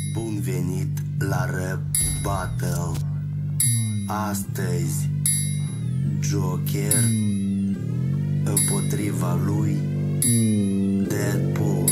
Bun venit la Rap Battle. Astăzi Joker împotriva lui Deadpool.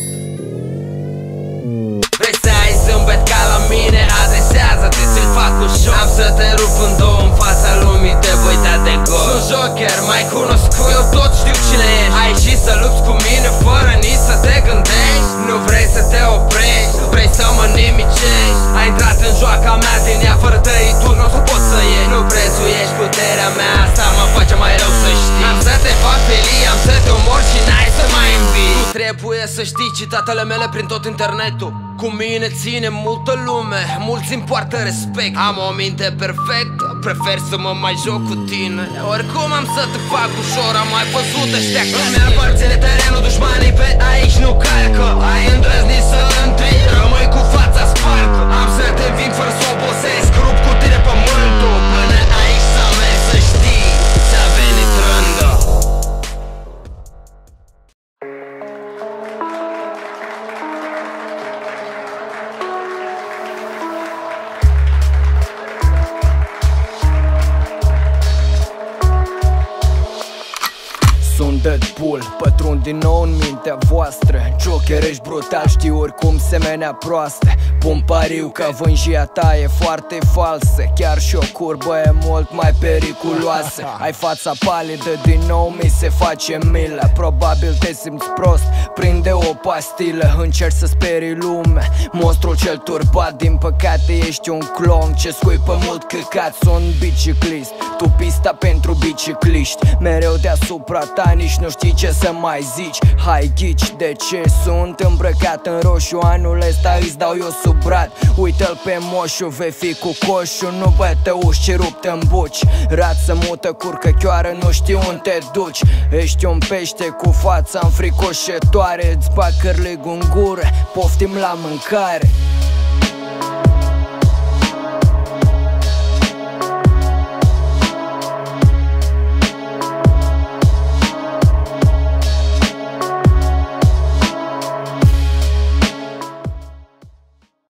Vrei să ai zâmbet ca la mine? Adresează-te să-l fac ușor. Am să te rup în două în fața lumii, te voi da de gol. Sunt Joker, mai cunoscut, eu tot știu cine ești. Ai ieșit să lupți cu mine fără nici să te gândești. Nu vrei să te oprești, vrei să mă nimicești. Ai intrat în joaca mea din ea fără tăituri, n-o să poți să ieși. Nu prețuiești puterea mea, asta mă face mai rău să știi. Am să te fac felie, am să te omor și n-ai să mai învii. Tu trebuie să știi citatele mele prin tot internetul. Cu mine ține multă lume, mulți îmi poartă respect. Am o minte perfectă, prefer să mă mai joc cu tine. Oricum am să te fac ușor, am mai văzut ăștia ca mine. Îmi aparține terenul, dușmanii pe aici nu calcă. Ai îndrăznit să intri, rămâi cu fața spartă. Am să te înving fără să obosesc, rup cu tine pământul. Până aici s-a mers, să știi, ți-a venit rândă. Sunt Deadpool, pătrund din nou în mintea voastră. Joker, ești brutal, știu oricum semenea proaste. Pun pariu că vânjia ta e foarte falsă. Chiar și o curbă e mult mai periculoasă. Ai fața palidă, din nou mi se face milă. Probabil te simți prost, prinde o pastilă. Încerci să sperii lumea, monstrul cel turbat. Din păcate ești un clon ce scuipă mult căcat. Sunt biciclist, tu pista pentru bicicliști. Mereu deasupra ta, nici nu știi ce să mai zici. Hai ghici de ce sunt îmbrăcat în roșu. Anul ăsta îți dau eu sub brad. Uită-l pe moșu, vei fi cu coșul. Nu bătăuși ce rupt în buci. Rață mută, curcă chioară, nu știu unde te duci. Ești un pește cu fața înfricoșătoare. Îți bag cârlig în gură, poftim la mâncare.